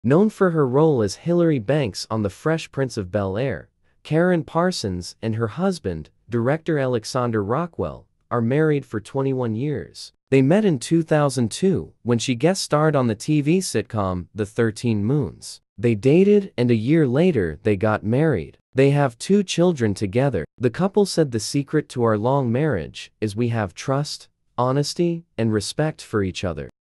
Known for her role as Hilary Banks on The Fresh Prince of Bel-Air, Karyn Parsons and her husband, director Alexandre Rockwell, are married for 21 years. They met in 2002 when she guest starred on the TV sitcom The 13 Moons. They dated, and a year later they got married. They have 2 children together. The couple said, "The secret to our long marriage is we have trust, honesty, and respect for each other."